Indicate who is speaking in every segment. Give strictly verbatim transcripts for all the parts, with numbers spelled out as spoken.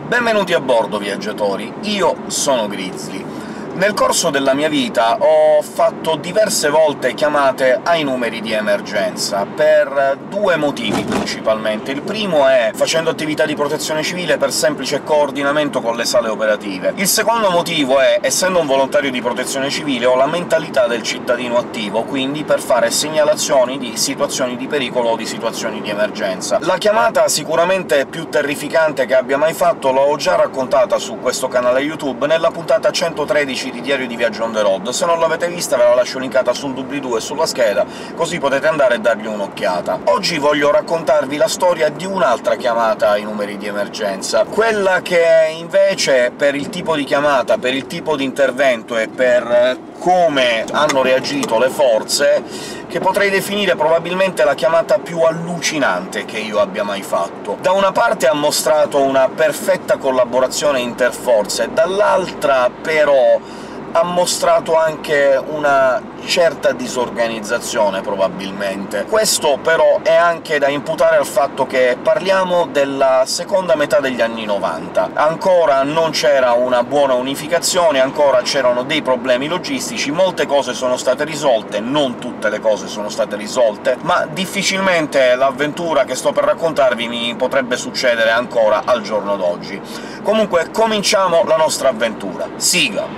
Speaker 1: Benvenuti a bordo, viaggiatori! Io sono Grizzly. Nel corso della mia vita ho fatto diverse volte chiamate ai numeri di emergenza, per due motivi principalmente. Il primo è facendo attività di protezione civile per semplice coordinamento con le sale operative. Il secondo motivo è, essendo un volontario di protezione civile, ho la mentalità del cittadino attivo, quindi per fare segnalazioni di situazioni di pericolo o di situazioni di emergenza. La chiamata sicuramente più terrificante che abbia mai fatto l'ho già raccontata su questo canale YouTube nella puntata centotredici di Diario di Viaggio on the road. Se non l'avete vista ve la lascio linkata sul doobly-doo e sulla scheda, così potete andare e dargli un'occhiata. Oggi voglio raccontarvi la storia di un'altra chiamata ai numeri di emergenza, quella che invece, per il tipo di chiamata, per il tipo di intervento e per come hanno reagito le forze, che potrei definire probabilmente la chiamata più allucinante che io abbia mai fatto. Da una parte ha mostrato una perfetta collaborazione interforze, dall'altra però ha mostrato anche una certa disorganizzazione, probabilmente. Questo però è anche da imputare al fatto che parliamo della seconda metà degli anni novanta. Ancora non c'era una buona unificazione, ancora c'erano dei problemi logistici, molte cose sono state risolte, non tutte le cose sono state risolte, ma difficilmente l'avventura che sto per raccontarvi mi potrebbe succedere ancora al giorno d'oggi. Comunque, cominciamo la nostra avventura. Sigla!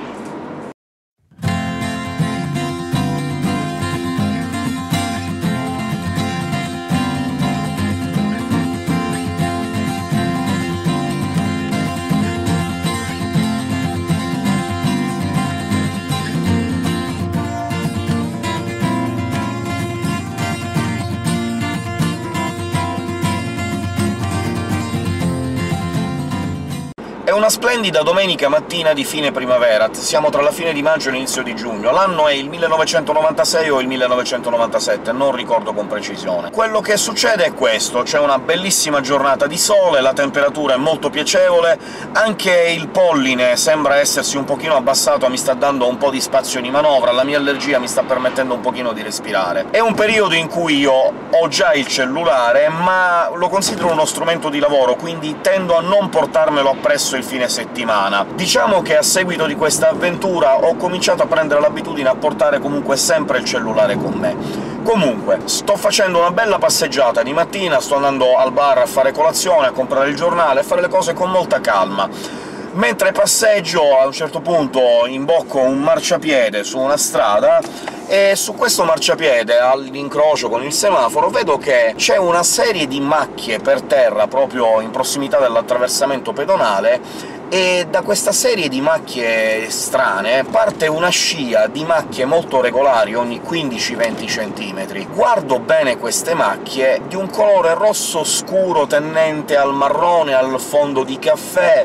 Speaker 1: È una splendida domenica mattina di fine primavera, siamo tra la fine di maggio e l'inizio di giugno, l'anno è il millenovecentonovantasei o il millenovecentonovantasette, non ricordo con precisione. Quello che succede è questo: c'è una bellissima giornata di sole, la temperatura è molto piacevole, anche il polline sembra essersi un pochino abbassato, mi sta dando un po' di spazio di manovra, la mia allergia mi sta permettendo un pochino di respirare. È un periodo in cui io ho già il cellulare, ma lo considero uno strumento di lavoro, quindi tendo a non portarmelo appresso il fine settimana. Diciamo che a seguito di questa avventura ho cominciato a prendere l'abitudine a portare comunque sempre il cellulare con me. Comunque, sto facendo una bella passeggiata di mattina, sto andando al bar a fare colazione, a comprare il giornale, a fare le cose con molta calma. Mentre passeggio, a un certo punto imbocco un marciapiede su una strada, e su questo marciapiede, all'incrocio con il semaforo, vedo che c'è una serie di macchie per terra proprio in prossimità dell'attraversamento pedonale, e da questa serie di macchie strane parte una scia di macchie molto regolari ogni quindici venti centimetri. Guardo bene queste macchie, di un colore rosso scuro tendente al marrone, al fondo di caffè,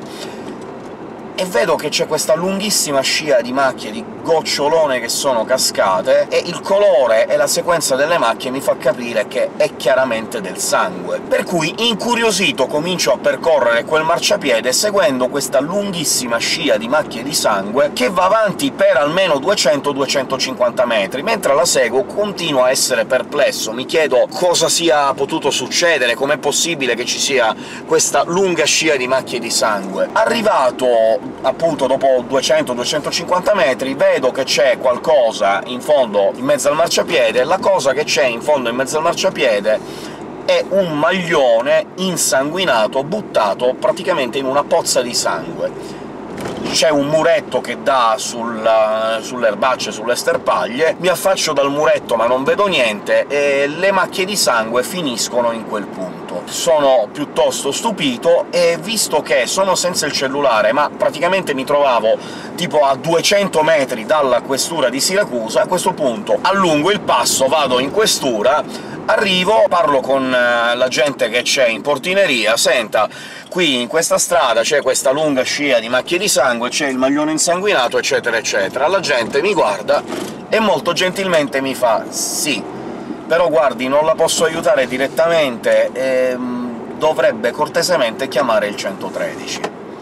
Speaker 1: e vedo che c'è questa lunghissima scia di macchie, di gocciolone che sono cascate, e il colore e la sequenza delle macchie mi fa capire che è chiaramente del sangue. Per cui, incuriosito, comincio a percorrere quel marciapiede seguendo questa lunghissima scia di macchie di sangue, che va avanti per almeno duecento duecentocinquanta metri. Mentre la seguo continuo a essere perplesso, mi chiedo cosa sia potuto succedere, com'è possibile che ci sia questa lunga scia di macchie di sangue. Arrivato appunto dopo duecento duecentocinquanta metri, vedo che c'è qualcosa in fondo in mezzo al marciapiede. La cosa che c'è in fondo in mezzo al marciapiede è un maglione insanguinato buttato praticamente in una pozza di sangue. C'è un muretto che dà sul, sulle erbacce, sulle sterpaglie, mi affaccio dal muretto ma non vedo niente, e le macchie di sangue finiscono in quel punto. Sono piuttosto stupito, e visto che sono senza il cellulare, ma praticamente mi trovavo tipo a duecento metri dalla questura di Siracusa, a questo punto allungo il passo, vado in questura, arrivo, parlo con la gente che c'è in portineria: «Senta, qui in questa strada c'è questa lunga scia di macchie di sangue, c'è il maglione insanguinato, eccetera eccetera». La gente mi guarda e molto gentilmente mi fa «Sì, però guardi, non la posso aiutare direttamente, e dovrebbe cortesemente chiamare il centotredici».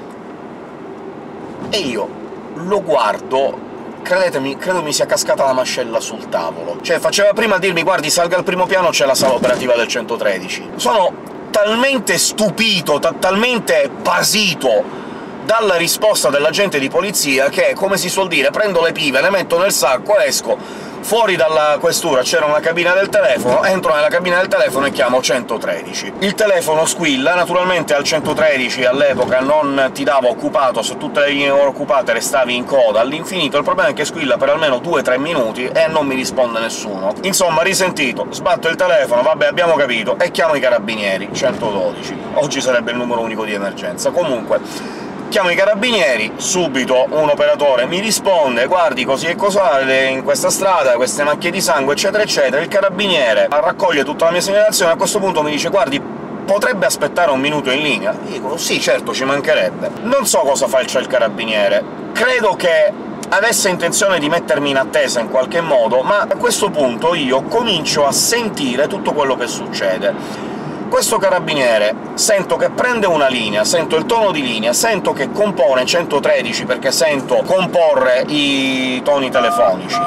Speaker 1: E io lo guardo, credetemi, credo mi sia cascata la mascella sul tavolo. Cioè, faceva prima a dirmi «Guardi, salga al primo piano, c'è la sala operativa del centotredici». Sono talmente stupito, talmente basito dalla risposta dell'agente di polizia che, come si suol dire, prendo le pive, le metto nel sacco, esco. Fuori dalla questura c'era una cabina del telefono, entro nella cabina del telefono e chiamo centotredici. Il telefono squilla, naturalmente al centotredici all'epoca non ti dava occupato, se tutte le linee erano occupate restavi in coda all'infinito, il problema è che squilla per almeno due tre minuti e non mi risponde nessuno. Insomma, risentito, sbatto il telefono, vabbè, abbiamo capito, e chiamo i carabinieri, centododici. Oggi sarebbe il numero unico di emergenza. Comunque, chiamo i carabinieri, subito un operatore mi risponde «Guardi, così e cos'ha in questa strada, queste macchie di sangue, eccetera eccetera». Il carabiniere raccoglie tutta la mia segnalazione, a questo punto mi dice «Guardi, potrebbe aspettare un minuto in linea?» Io dico «Sì, certo, ci mancherebbe». Non so cosa faccia il carabiniere, credo che avesse intenzione di mettermi in attesa in qualche modo, ma a questo punto io comincio a sentire tutto quello che succede. Questo carabiniere sento che prende una linea, sento il tono di linea, sento che compone centotredici perché sento comporre i toni telefonici,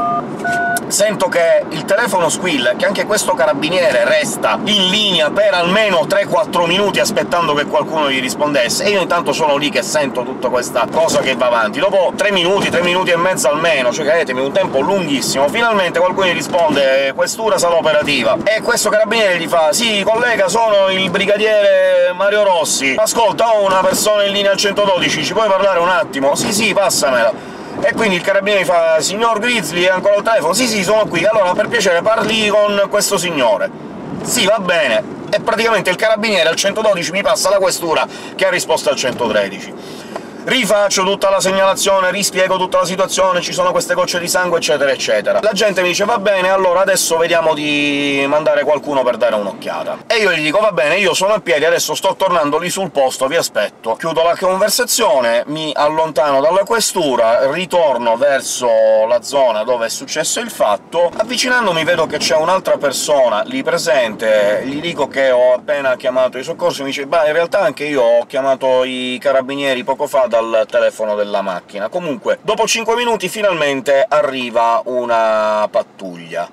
Speaker 1: sento che il telefono squilla, che anche questo carabiniere resta in linea per almeno tre quattro minuti aspettando che qualcuno gli rispondesse, e io intanto sono lì che sento tutta questa cosa che va avanti. Dopo tre minuti, tre minuti e mezzo almeno, cioè credetemi, un tempo lunghissimo, finalmente qualcuno gli risponde «Questura sala operativa», e questo carabiniere gli fa «Sì, collega, sono il brigadiere Mario Rossi. Ascolta, ho una persona in linea al centododici, ci puoi parlare un attimo?» «Sì, sì, passamela». E quindi il carabiniere mi fa «Signor Grizzly, è ancora al telefono?» «Sì, sì, sono qui». «Allora, per piacere, parli con questo signore». «Sì, va bene». E praticamente il carabiniere al centododici mi passa la questura che ha risposto al centotredici. Rifaccio tutta la segnalazione, rispiego tutta la situazione, ci sono queste gocce di sangue, eccetera eccetera. La gente mi dice «Va bene, allora adesso vediamo di mandare qualcuno per dare un'occhiata». E io gli dico «Va bene, io sono a piedi, adesso sto tornando lì sul posto, vi aspetto». Chiudo la conversazione, mi allontano dalla questura, ritorno verso la zona dove è successo il fatto. Avvicinandomi vedo che c'è un'altra persona lì presente, gli dico che ho appena chiamato i soccorsi, mi dice «Beh, in realtà anche io ho chiamato i carabinieri poco fa dal telefono della macchina». Comunque, dopo cinque minuti finalmente arriva una pattuglia.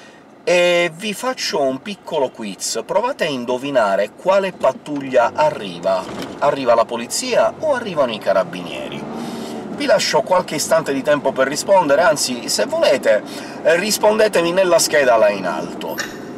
Speaker 1: E vi faccio un piccolo quiz, provate a indovinare quale pattuglia arriva. Arriva la polizia o arrivano i carabinieri? Vi lascio qualche istante di tempo per rispondere, anzi, se volete, rispondetemi nella scheda là in alto.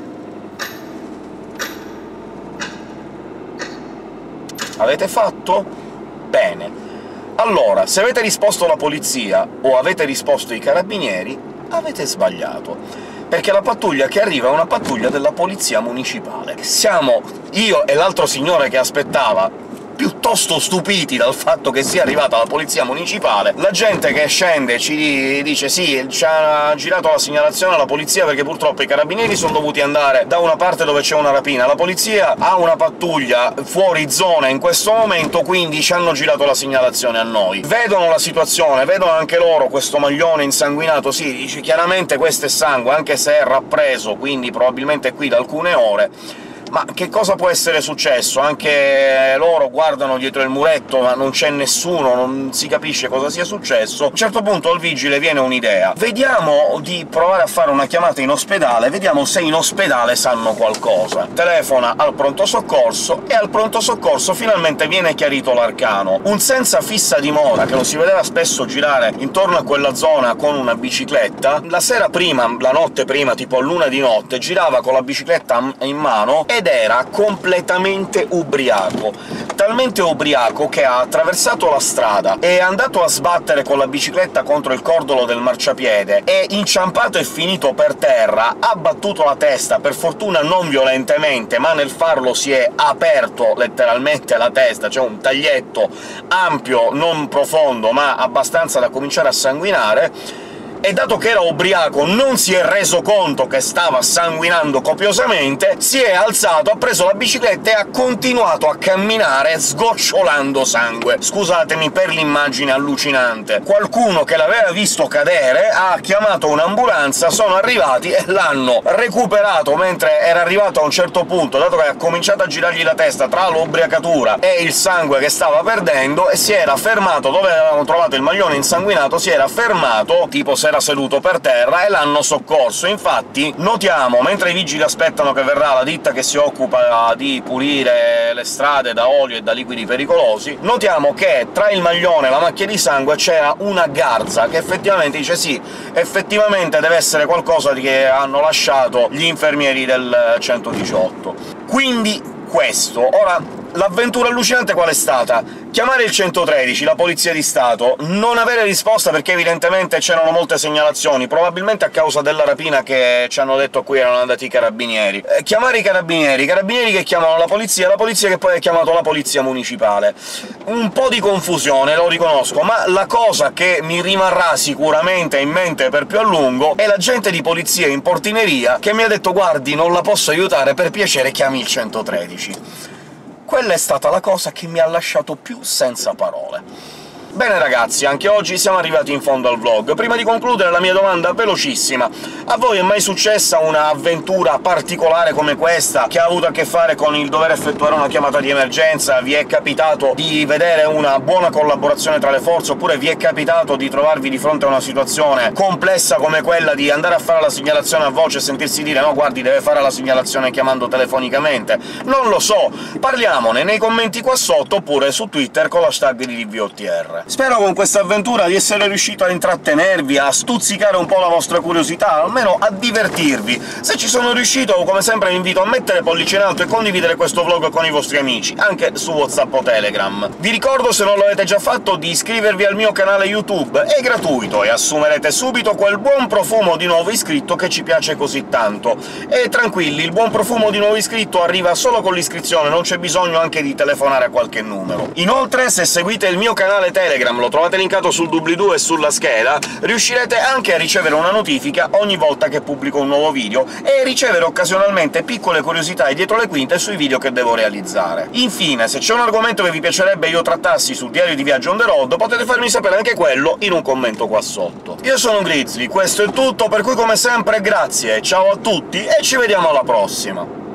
Speaker 1: Avete fatto? Bene. Allora, se avete risposto la polizia o avete risposto i carabinieri, avete sbagliato, perché la pattuglia che arriva è una pattuglia della polizia municipale. Siamo io e l'altro signore che aspettava piuttosto stupiti dal fatto che sia arrivata la polizia municipale. La gente che scende ci dice «Sì, ci ha girato la segnalazione alla polizia perché purtroppo i carabinieri sono dovuti andare da una parte dove c'è una rapina, la polizia ha una pattuglia fuori zona in questo momento, quindi ci hanno girato la segnalazione a noi». Vedono la situazione, vedono anche loro questo maglione insanguinato, sì, dice chiaramente questo è sangue, anche se è rappreso, quindi probabilmente è qui da alcune ore. Ma che cosa può essere successo? Anche loro guardano dietro il muretto, ma non c'è nessuno, non si capisce cosa sia successo. A un certo punto al vigile viene un'idea. Vediamo di provare a fare una chiamata in ospedale, vediamo se in ospedale sanno qualcosa. Telefona al pronto soccorso, e al pronto soccorso finalmente viene chiarito l'arcano. Un senza fissa dimora, che lo si vedeva spesso girare intorno a quella zona con una bicicletta, la sera prima, la notte prima, tipo a luna di notte, girava con la bicicletta in mano ed era completamente ubriaco. Talmente ubriaco che ha attraversato la strada, è andato a sbattere con la bicicletta contro il cordolo del marciapiede, è inciampato e finito per terra, ha battuto la testa, per fortuna non violentemente, ma nel farlo si è aperto letteralmente la testa, c'è un taglietto ampio, non profondo, ma abbastanza da cominciare a sanguinare. E dato che era ubriaco non si è reso conto che stava sanguinando copiosamente, si è alzato, ha preso la bicicletta e ha continuato a camminare sgocciolando sangue. Scusatemi per l'immagine allucinante. Qualcuno che l'aveva visto cadere ha chiamato un'ambulanza, sono arrivati e l'hanno recuperato mentre era arrivato a un certo punto, dato che ha cominciato a girargli la testa tra l'ubriacatura e il sangue che stava perdendo, e si era fermato dove avevamo trovato il maglione insanguinato, si era fermato, tipo se era seduto per terra e l'hanno soccorso. Infatti notiamo, mentre i vigili aspettano che verrà la ditta che si occupa di pulire le strade da olio e da liquidi pericolosi, notiamo che tra il maglione e la macchia di sangue c'era una garza, che effettivamente dice sì, effettivamente deve essere qualcosa che hanno lasciato gli infermieri del centodiciotto. Quindi questo. Ora, l'avventura allucinante qual è stata? Chiamare il centotredici, la Polizia di Stato, non avere risposta perché evidentemente c'erano molte segnalazioni, probabilmente a causa della rapina che ci hanno detto a cui erano andati i carabinieri. Eh, chiamare i carabinieri, i carabinieri che chiamano la polizia, la polizia che poi ha chiamato la polizia municipale. Un po' di confusione, lo riconosco, ma la cosa che mi rimarrà sicuramente in mente per più a lungo è l'agente di polizia in portineria che mi ha detto «Guardi, non la posso aiutare, per piacere chiami il centotredici». Quella è stata la cosa che mi ha lasciato più senza parole. Bene ragazzi, anche oggi siamo arrivati in fondo al vlog. Prima di concludere la mia domanda velocissima: a voi è mai successa un'avventura particolare come questa, che ha avuto a che fare con il dover effettuare una chiamata di emergenza? Vi è capitato di vedere una buona collaborazione tra le forze, oppure vi è capitato di trovarvi di fronte a una situazione complessa come quella di andare a fare la segnalazione a voce e sentirsi dire «No, guardi, deve fare la segnalazione chiamando telefonicamente»? Non lo so, parliamone nei commenti qua sotto, oppure su Twitter con l'hashtag di D V O T R. Spero con questa avventura di essere riuscito a intrattenervi, a stuzzicare un po' la vostra curiosità, almeno a divertirvi. Se ci sono riuscito, come sempre vi invito a mettere pollice in alto e condividere questo vlog con i vostri amici, anche su WhatsApp o Telegram. Vi ricordo, se non l'avete già fatto, di iscrivervi al mio canale YouTube, è gratuito, e assumerete subito quel buon profumo di nuovo iscritto che ci piace così tanto. E tranquilli, il buon profumo di nuovo iscritto arriva solo con l'iscrizione, non c'è bisogno anche di telefonare a qualche numero. Inoltre, se seguite il mio canale Telegram, lo trovate linkato sul doobly-doo e sulla scheda, riuscirete anche a ricevere una notifica ogni volta che pubblico un nuovo video, e ricevere occasionalmente piccole curiosità e dietro le quinte sui video che devo realizzare. Infine, se c'è un argomento che vi piacerebbe io trattassi sul diario di viaggio on the road, potete farmi sapere anche quello in un commento qua sotto. Io sono Grizzly, questo è tutto, per cui come sempre grazie, ciao a tutti e ci vediamo alla prossima!